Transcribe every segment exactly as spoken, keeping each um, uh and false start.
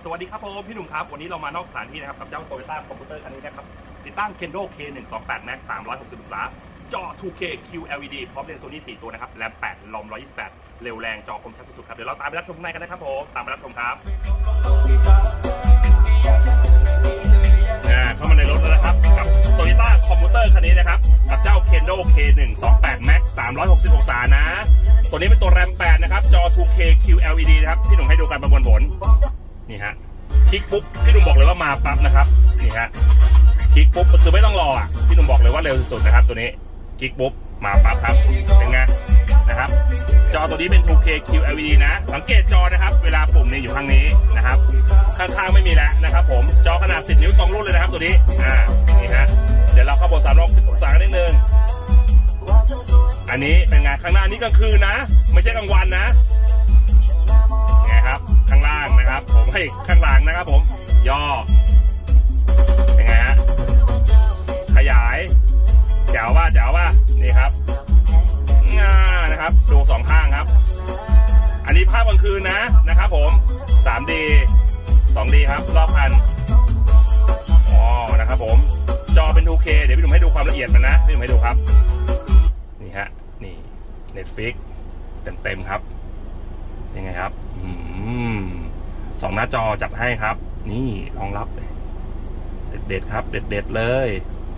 สวัสดีครับผมพี่หนุ่มครับวันนี้เรามานอกสถานที่นะครับกับเจ้า Toyota คอมพิวเตอร์คันนี้นะครับติดตั้ง Kendo เค หนึ่งสองแปด Max สามร้อยหกสิบองศาจอ ทู เค คิว แอล อี ดี พร้อมเลนส์ Sony สี่ตัวนะครับแรมแปดลอมหนึ่งร้อยยี่สิบแปดเร็วแรงจอคมชัดสุดๆครับเดี๋ยวเราตามไปรับชมข้างในกันนะครับผมตามไปรับชมครับเข้ามาในรถแล้วนะครับกับ Toyota คอมพิวเตอร์คันนี้นะครับกับเจ้า Kendo เค หนึ่งสองแปด Max สามร้อยหกสิบองศานะตัวนี้เป็นตัวแรมแปดนะครับจอ ทู เค คิว แอล อี ดี นะครับพี่หนุ่มให้ดูการประมวลผลนี่ฮะคลิกปุ๊บพี่หนุ่มบอกเลยว่ามาปั๊บนะครับนี่ฮะคลิกปุ๊บคือไม่ต้องรออ่ะพี่หนุ่มบอกเลยว่าเร็วสุดๆนะครับตัวนี้คลิกปุ๊บมาปั๊บครับเป็นไงนะครับจอตัวนี้เป็น ทู เค คิว แอล อี ดี นะสังเกตจอนะครับเวลาปุ่มนี่อยู่ข้างนี้นะครับข้างๆไม่มีแล้วนะครับผมจอขนาดสิบนิ้วตรงรุ่นเลยนะครับตัวนี้อ่านี่ฮะเดี๋ยวเราเข้าโหมดสามร้อยหกสิบองศานิดนึงอันนี้เป็นไงข้างหน้านี้กลางคืนนะไม่ใช่กลางวันนะไงครับข้างล่างนะครับผมให้ข้างหลังนะครับผมย่อเป็นไงฮะขยายแจ๋วว่าแจ๋วว่านี่ครับง่านะครับดูสองข้างครับอันนี้ภาพกลางคืนนะนะครับผม สาม ดี สอง ดี ครับรอบคันอ๋อนะครับผมจอเป็น ทู เค เดี๋ยวพี่หนุ่มให้ดูความละเอียดมันนะพี่หนุ่มให้ดูครับนี่ฮะนี่ Netflix เต็มๆครับยังไงครับอืมสองหน้าจอจัดให้ครับนี่รองรับเลยเด็ดๆครับเด็ดๆเลย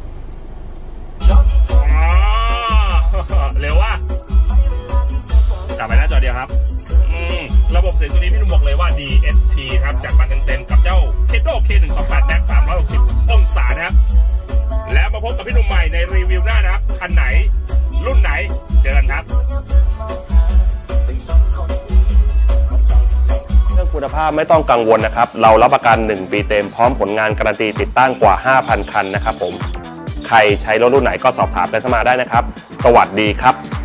เร็วว่ะจับไปหน้าจอเดียวครับระบบเสียงตัวนี้พี่หนุ่มบอกเลยว่า ดี เอส พี ครับจัดมาเต็มๆกับเจ้า Kendo เค หนึ่งสองแปด Max สามร้อยหกสิบองศานะครับแล้วมาพบกับพี่หนุ่มใหม่ในรีวิวหน้านะครับคันไหนรุ่นไหนเจอกันครับเรื่องคุณภาพไม่ต้องกังวลนะครับเรารับประกันหนึ่งปีเต็มพร้อมผลงานการันตีติดตั้งกว่า ห้าพัน คันนะครับผมใครใช้รถรุ่นไหนก็สอบถามกันเข้ามาได้นะครับสวัสดีครับ